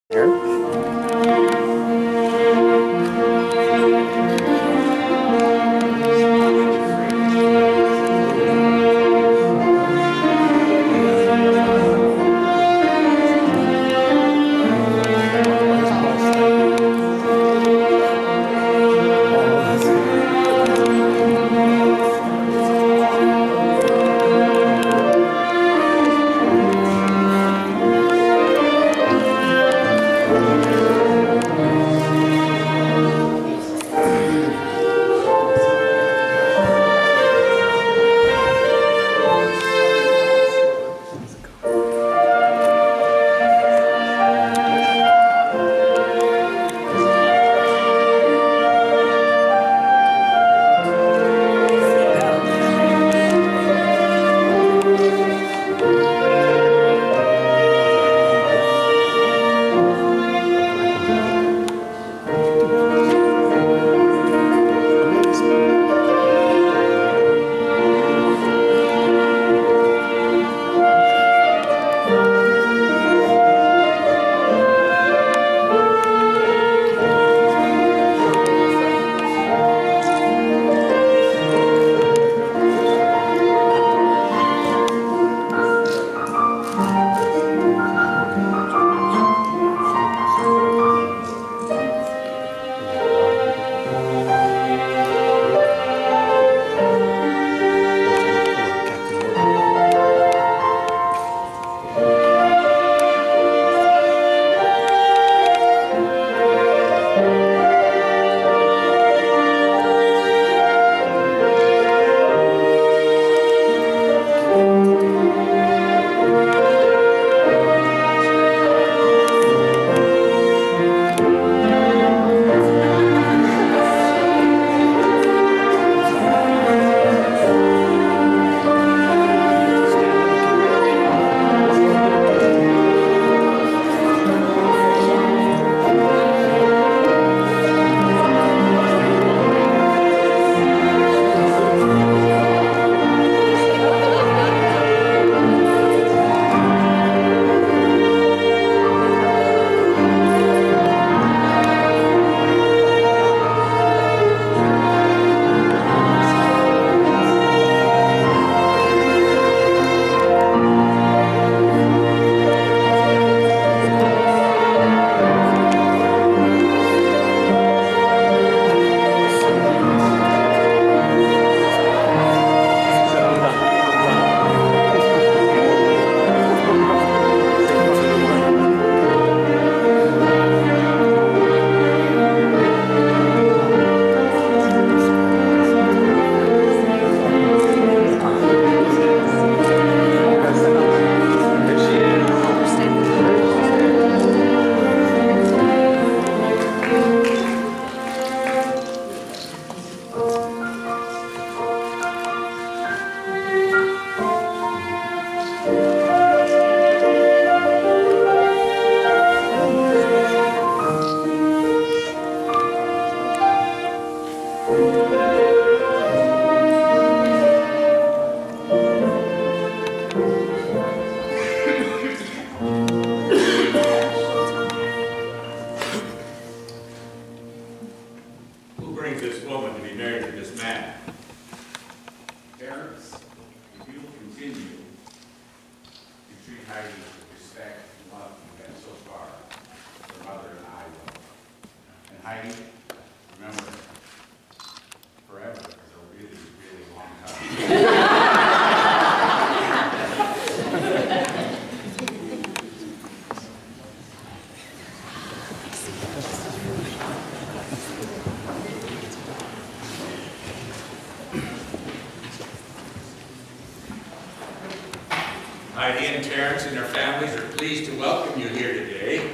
Heidi and Terrence and their families are pleased to welcome you here today.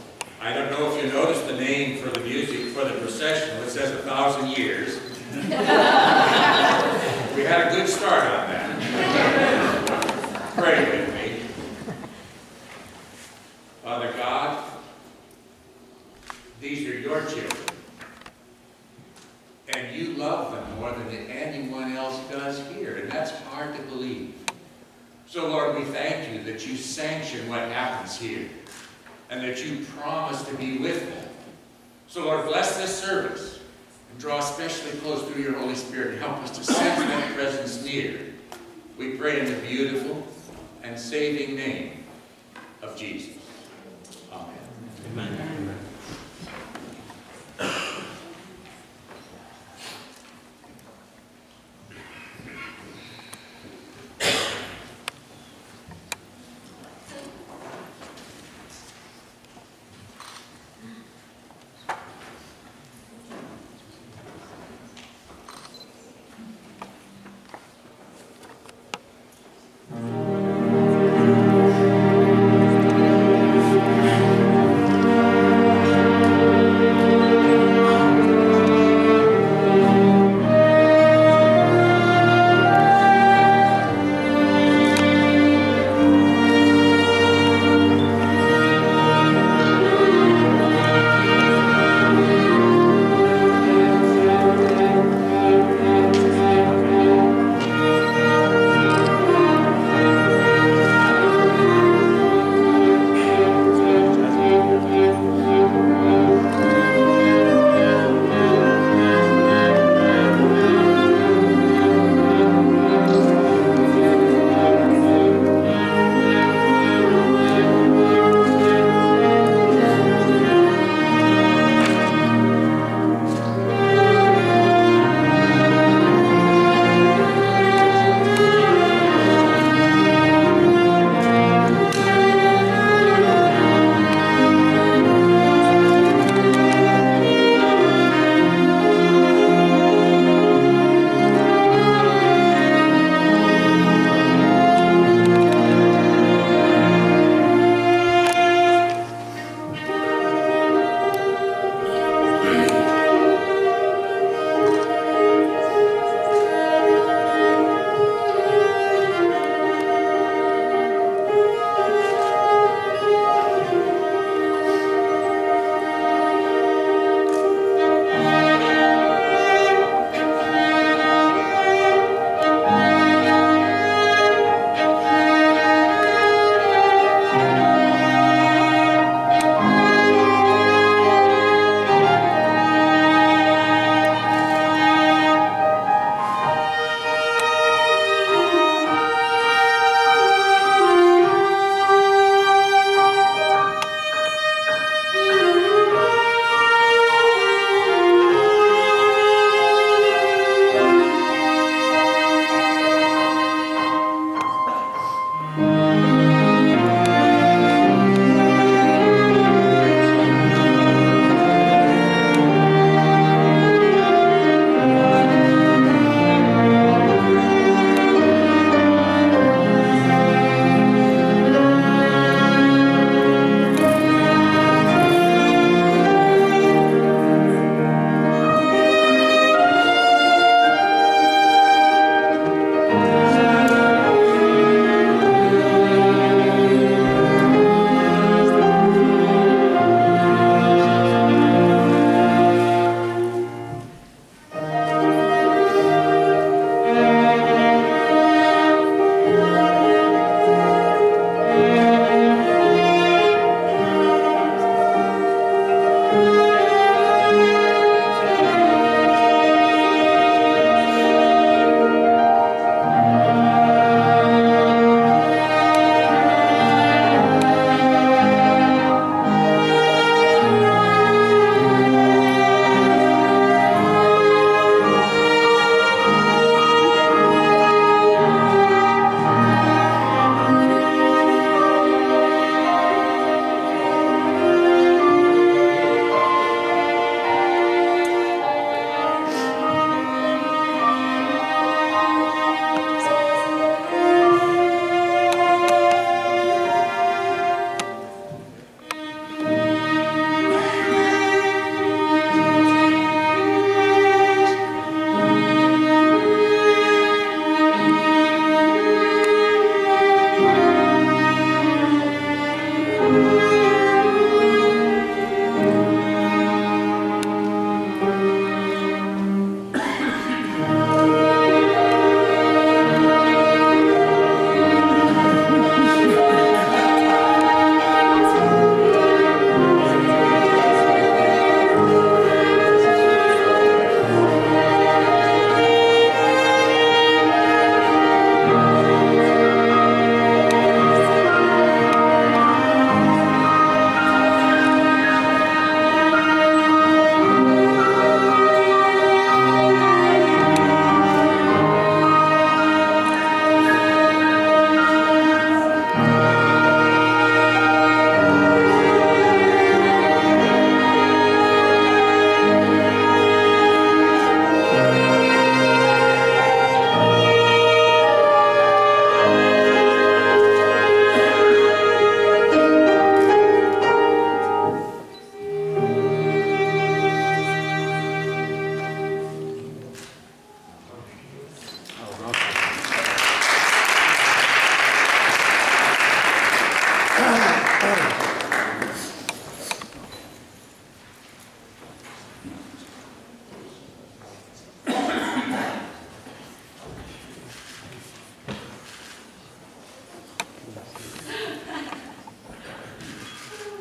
I don't know if you noticed the name for the music for the processional. It says 1,000 years. We had a good start on that. Pray with me. Father God, these are your children. And you love them more than anyone else does here. And that's hard to believe. So, Lord, we thank you that you sanction what happens here. and that you promise to be with them. So Lord, bless this service and draw especially close through your Holy Spirit and help us to sense that presence near. We pray in the beautiful and saving name of Jesus. Amen. Amen.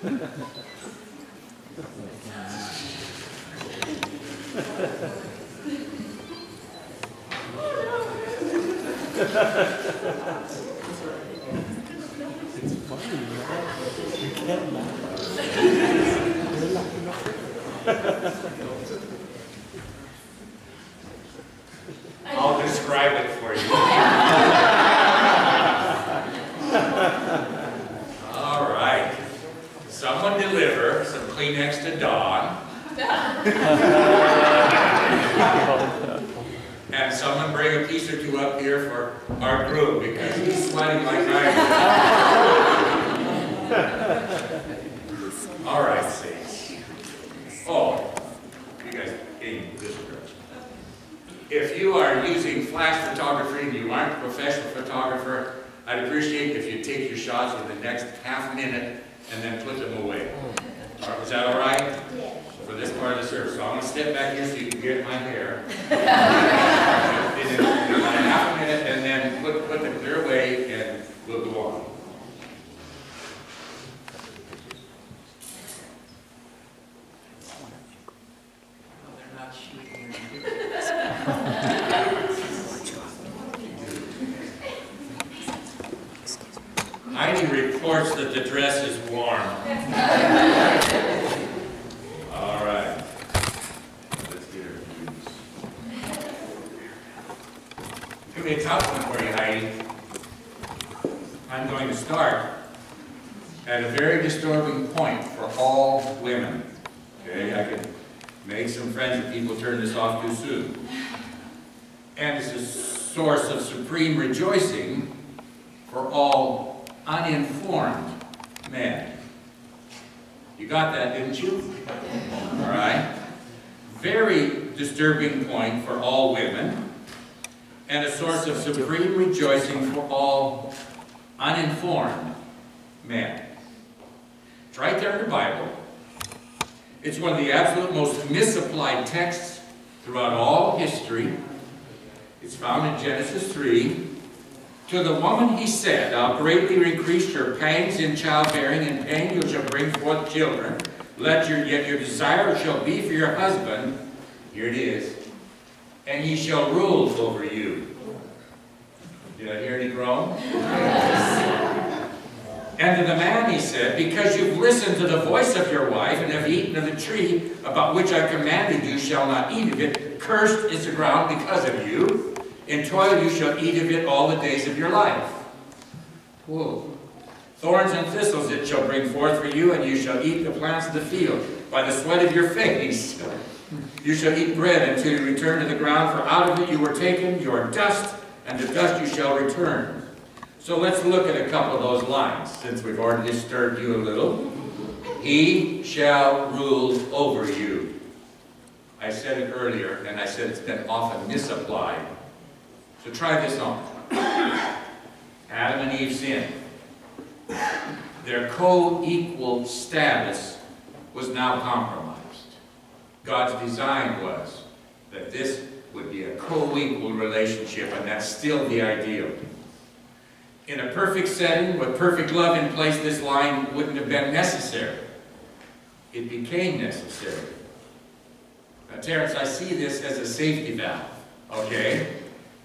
It's funny, you can't laugh. I'll describe it for you. All right. Someone deliver some Kleenex to Dawn. And someone bring a piece or two up here for our group because he's sweating like I am. All right, saints. Oh, you guys getting this direction. If you are using flash photography and you aren't a professional photographer, I'd appreciate if you take your shots in the next half minute and then put them away. Is that all right? Yeah. For this part of the service. So I'm going to step back here so you can get my hair. in about a half a minute, and then put them clear away, and we'll go on. No, they're not shooting. Heidi reports that the dress is warm. All right. Let's get her views. It's going to be a tough one for you, Heidi. I'm going to start at a very disturbing point for all women. Okay, I could make some friends if people turn this off too soon. And it's a source of supreme rejoicing for all uninformed men. You got that, didn't you? All right. Very disturbing point for all women, and a source of supreme rejoicing for all uninformed men. It's right there in the Bible. It's one of the absolute most misapplied texts throughout all history. It's found in Genesis 3. To the woman he said, I'll greatly increase your pangs in childbearing, and pain you shall bring forth children. Yet your desire shall be for your husband. Here it is. And he shall rule over you. Did I hear any groan? And to the man he said, because you've listened to the voice of your wife, and have eaten of the tree about which I commanded you shall not eat of it, cursed is the ground because of you. In toil you shall eat of it all the days of your life. Whoa. Thorns and thistles it shall bring forth for you, and you shall eat the plants of the field. By the sweat of your face you shall eat bread until you return to the ground, for out of it you were taken, you are dust, and to dust you shall return. So let's look at a couple of those lines, since we've already disturbed you a little. He shall rule over you. I said it earlier, and I said it's been often misapplied. So try this on. Adam and Eve sinned. Their co-equal status was now compromised. God's design was that this would be a co-equal relationship, and that's still the ideal. In a perfect setting, with perfect love in place, this line wouldn't have been necessary. It became necessary. Now, Terrence, I see this as a safety valve, okay?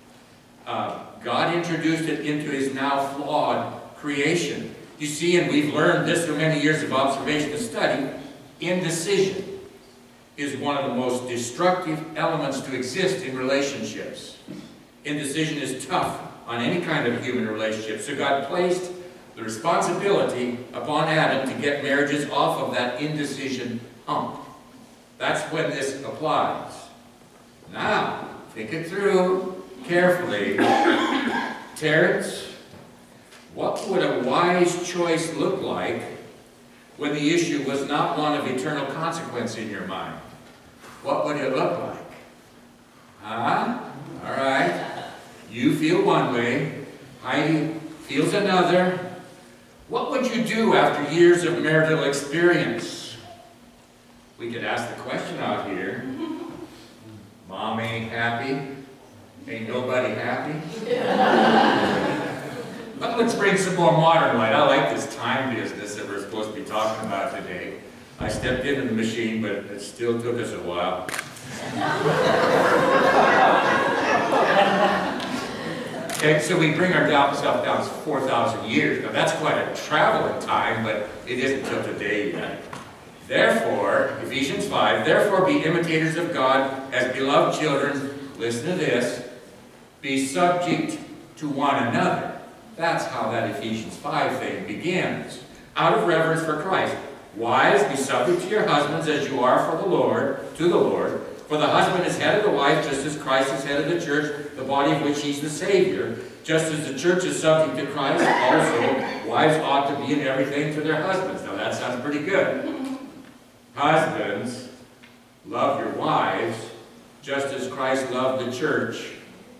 God introduced it into his now flawed creation. You see, and we've learned this through many years of observation and study, indecision is one of the most destructive elements to exist in relationships. Indecision is tough on any kind of human relationship. So God placed the responsibility upon Adam to get marriages off of that indecision hump. That's when this applies. Now, think it through carefully. Terrence, what would a wise choice look like when the issue was not one of eternal consequence in your mind? What would it look like? Huh? All right. You feel one way. Heidi feels another. What would you do after years of marital experience? We could ask the question out here. Mom ain't happy. Ain't nobody happy? But let's bring some more modern light. I like this time business that we're supposed to be talking about today. I stepped into the machine, but it still took us a while. Okay, so we bring ourselves down 4,000 years. Now that's quite a traveling time, but it isn't till today yet. Therefore, Ephesians 5, therefore be imitators of God as beloved children. Listen to this. Be subject to one another. That's how that Ephesians 5 thing begins. Out of reverence for Christ. Wives, be subject to your husbands as you are for the Lord, to the Lord. For the husband is head of the wife, just as Christ is head of the church, the body of which he's the Savior. Just as the church is subject to Christ, also wives ought to be in everything to their husbands. Now that sounds pretty good. Husbands, love your wives, just as Christ loved the church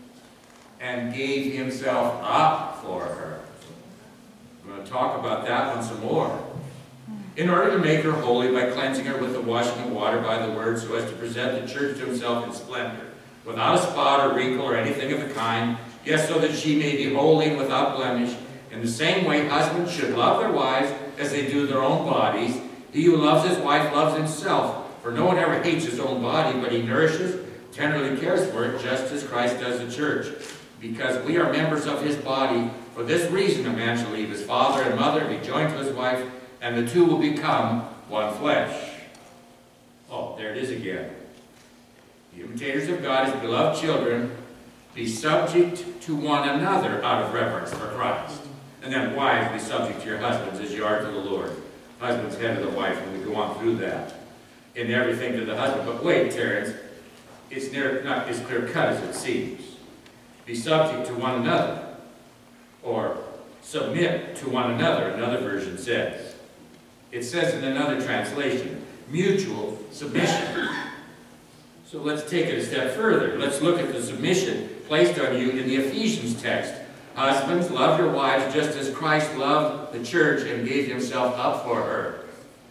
and gave himself up for her. I'm going to talk about that one some more. In order to make her holy by cleansing her with the washing of water by the word, so as to present the church to himself in splendor, without a spot or wrinkle or anything of the kind, yes, so that she may be holy and without blemish. In the same way, husbands should love their wives as they do their own bodies. He who loves his wife loves himself, for no one ever hates his own body, but he nourishes, tenderly cares for it, just as Christ does the church. Because we are members of his body, for this reason a man shall leave his father and mother and be joined to his wife, and the two will become one flesh. Oh, there it is again. The imitators of God as beloved children, be subject to one another out of reverence for Christ. And then wives, be subject to your husbands as you are to the Lord. Husband's head of the wife, and we go on through that. In everything to the husband. But wait, Terrence, it's not as clear cut as it seems. Be subject to one another. Or submit to one another, another version says. It says in another translation, mutual submission. So let's take it a step further. Let's look at the submission placed on you in the Ephesians text. Husbands, love your wives just as Christ loved the church and gave himself up for her.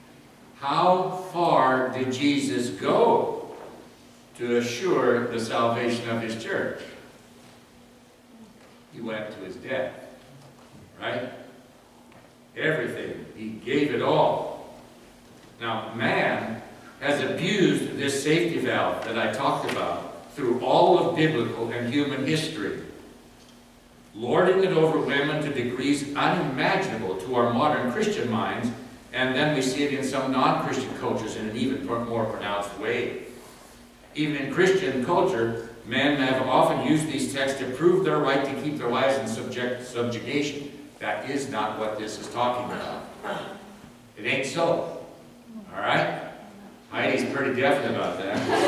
How far did Jesus go to assure the salvation of his church? He went to his death, right? Everything. He gave it all. Now, man has abused this safety valve that I talked about through all of biblical and human history, lording it over women to degrees unimaginable to our modern Christian minds, and then we see it in some non-Christian cultures in an even more pronounced way. Even in Christian culture, men have often used these texts to prove their right to keep their wives in subjugation. That is not what this is talking about. It ain't so. All right? Heidi's pretty definite about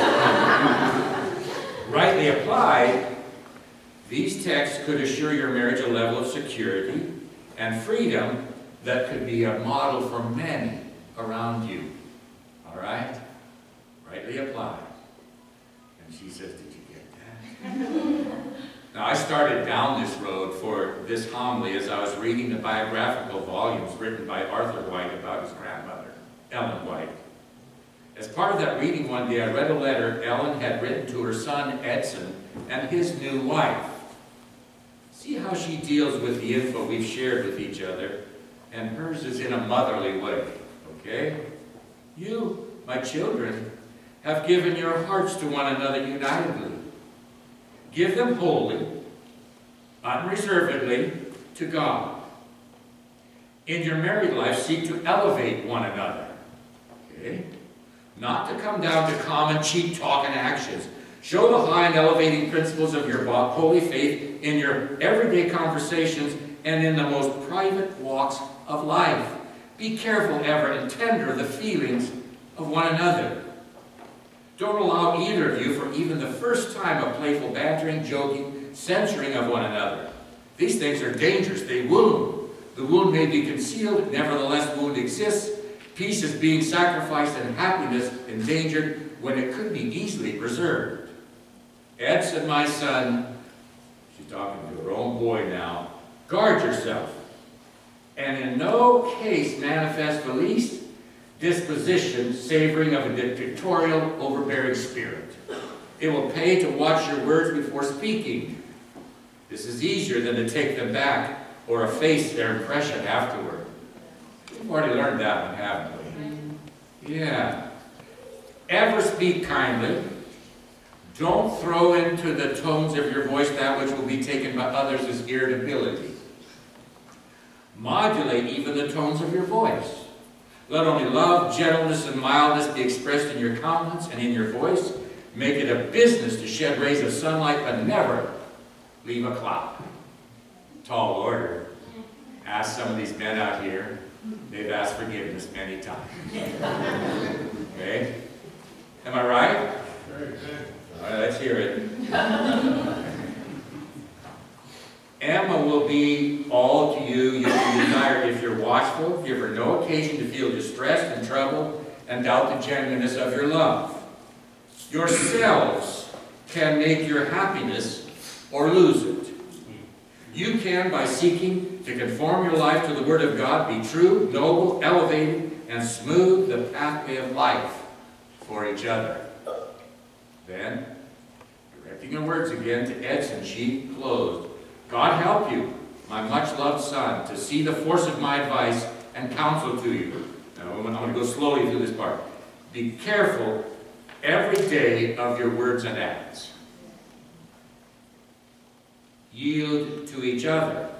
that. Rightly applied, these texts could assure your marriage a level of security and freedom that could be a model for many around you. All right? Rightly applied. And she says, did you get that? Now, I started down this road for this homily as I was reading the biographical volumes written by Arthur White about his grandmother, Ellen White. As part of that reading one day, I read a letter Ellen had written to her son, Edson, and his new wife. See how she deals with the info we've shared with each other, and hers is in a motherly way, okay? You, my children, have given your hearts to one another unitedly. Give them wholly, unreservedly, to God. In your married life, seek to elevate one another, okay? Not to come down to common cheap talk and actions. Show the high and elevating principles of your holy faith in your everyday conversations and in the most private walks of life. Be careful ever and tender the feelings of one another. Don't allow either of you for even the first time of playful bantering, joking, censuring of one another. These things are dangerous. They wound. The wound may be concealed, nevertheless wound exists. Peace is being sacrificed and happiness endangered when it could be easily preserved. Edson, my son, she's talking to her own boy now, guard yourself, and in no case manifest the least disposition savoring of a dictatorial, overbearing spirit. It will pay to watch your words before speaking. This is easier than to take them back or efface their impression afterward. We've already learned that one, haven't we? Yeah. Ever speak kindly. Don't throw into the tones of your voice that which will be taken by others as irritability. Modulate even the tones of your voice. Let only love, gentleness, and mildness be expressed in your countenance and in your voice. Make it a business to shed rays of sunlight, but never leave a cloud. Tall order. Ask some of these men out here. They've asked forgiveness many times. Okay? Am I right? Very good. All right, let's hear it. Emma will be all to you you can desire if you're watchful, give her no occasion to feel distressed and troubled, and doubt the genuineness of your love. Yourselves can make your happiness or lose it. You can, by seeking to conform your life to the Word of God, be true, noble, elevated, and smooth the pathway of life for each other. Then, directing your words again to Edson, she closed. God help you, my much-loved son, to see the force of my advice and counsel to you. Now, I'm going to go slowly through this part. Be careful every day of your words and acts. Yield to each other.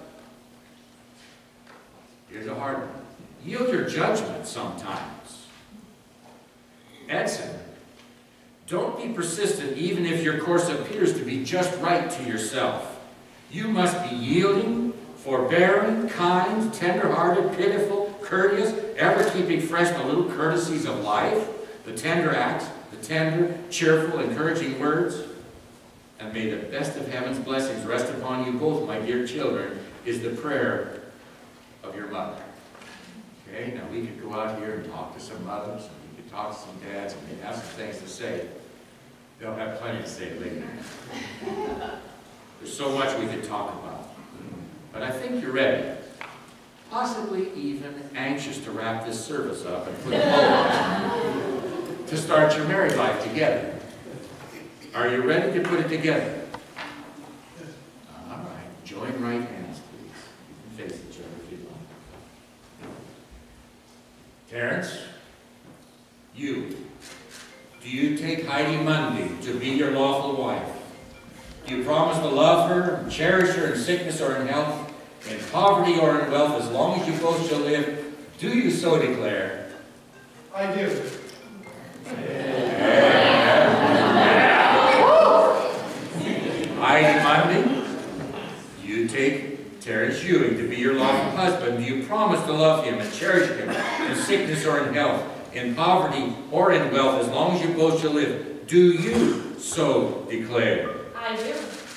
Here's a hard one. Yield your judgment sometimes. Edson, don't be persistent even if your course appears to be just right to yourself. You must be yielding, forbearing, kind, tender-hearted, pitiful, courteous, ever keeping fresh the little courtesies of life, the tender acts, the tender, cheerful, encouraging words. And may the best of heaven's blessings rest upon you both, my dear children, is the prayer of your mother. Okay, now we could go out here and talk to some mothers, and we could talk to some dads, and they have some things to say. They'll have plenty to say later. There's so much we could talk about. But I think you're ready. Possibly even anxious to wrap this service up and put a bow on to start your married life together. Are you ready to put it together? All right. Join right hands, please. You can face each other if you'd like. Terrence, do you take Heidi Munding to be your lawful wife? Do you promise to love her, and cherish her in sickness or in health, in poverty or in wealth, as long as you both shall live? Do you so declare? I do. Heidi Munding, you take Terrence Ewing to be your lawful husband. Do you promise to love him and cherish him in sickness or in health, in poverty or in wealth, as long as you both shall live? Do you so declare? I do.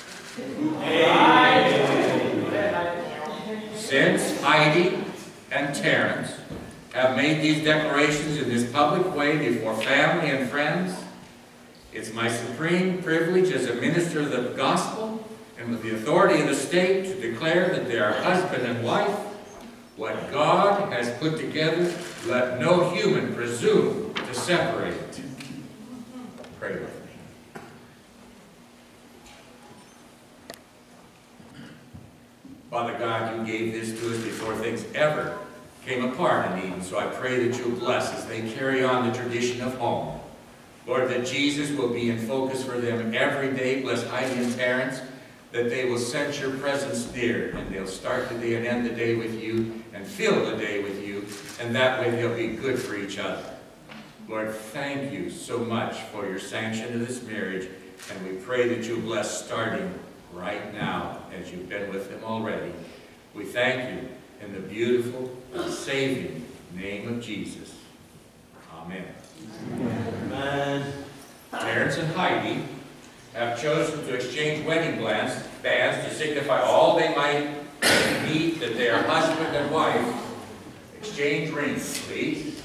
Since Heidi and Terrence have made these declarations in this public way before family and friends, it's my supreme privilege as a minister of the gospel and with the authority of the state to declare that they are husband and wife. What God has put together, let no human presume to separate it. Pray with me. Father God, you gave this to us before things ever came apart in Eden, so I pray that you'll bless as they carry on the tradition of home. Lord, that Jesus will be in focus for them every day. Bless Heidi and Terrence, that they will sense your presence near, and they'll start the day and end the day with you, and fill the day with you, and that way they'll be good for each other. Lord, thank you so much for your sanction of this marriage, and we pray that you'll bless starting right now, as you've been with them already. We thank you in the beautiful and saving name of Jesus. Amen. Amen. Terrence and Heidi have chosen to exchange wedding bands to signify all they might need that they are husband and wife. Exchange rings, please.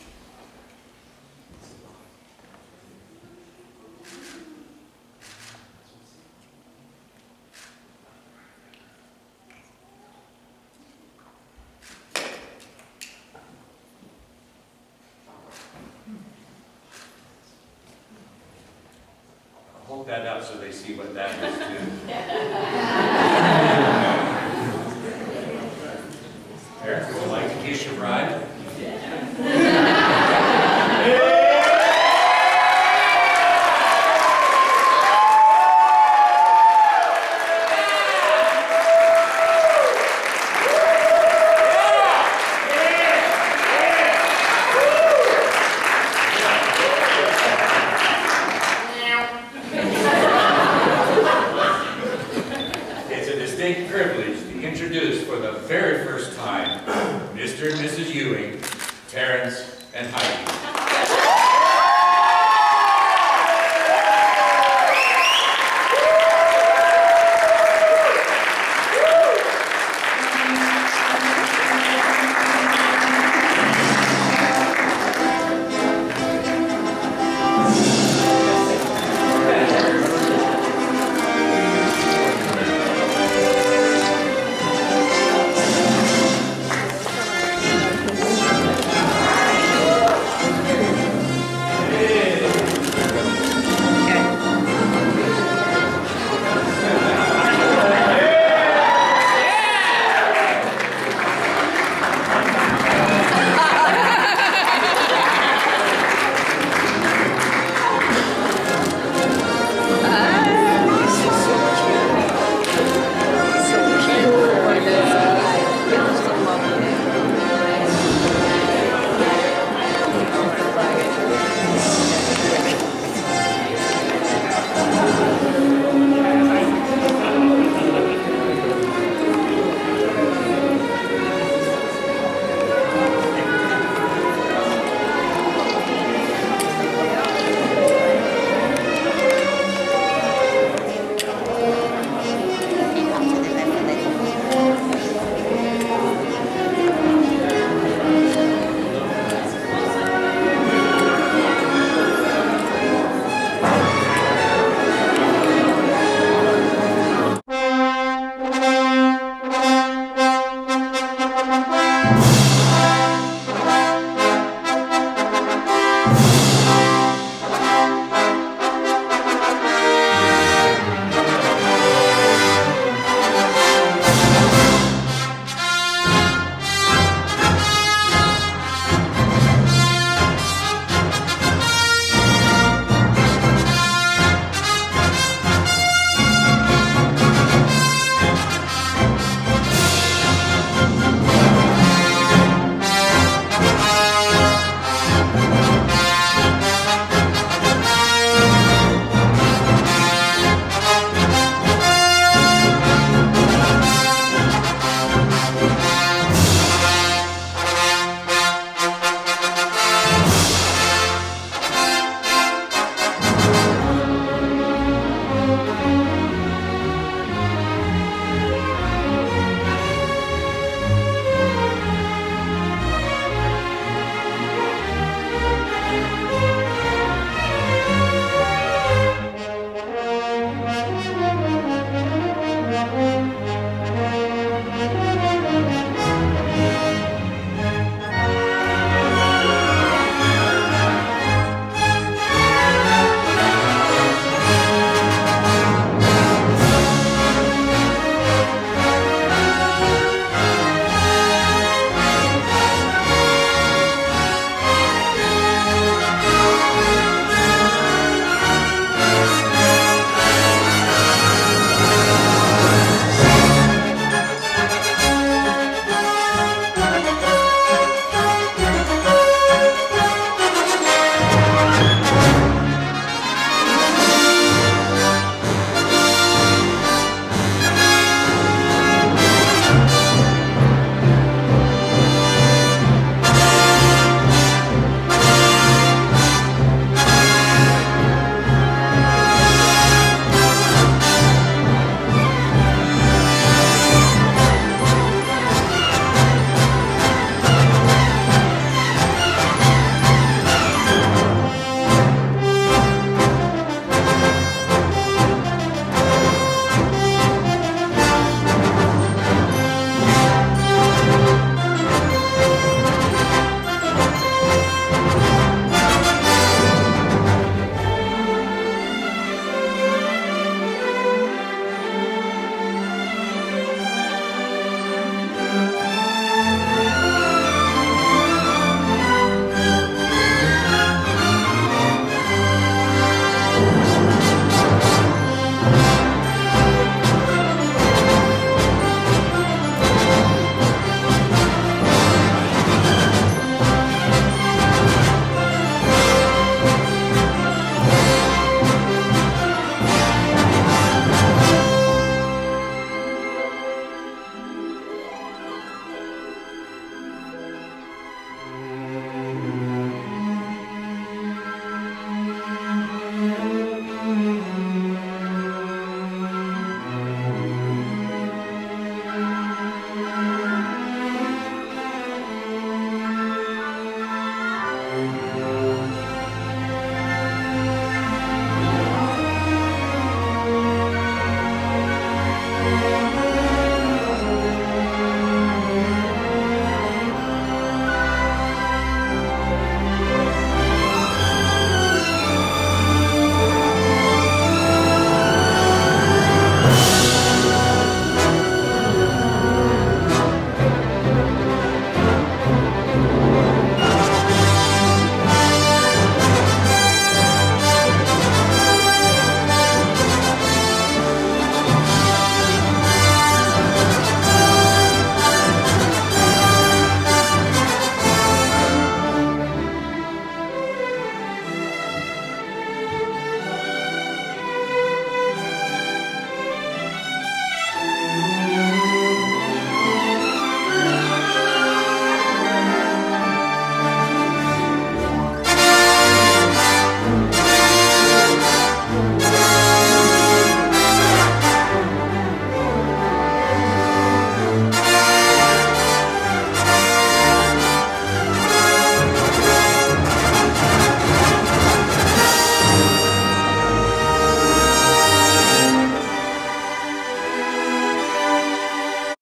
Hold that up so they see what that is too. Eric, would you like to kiss your bride?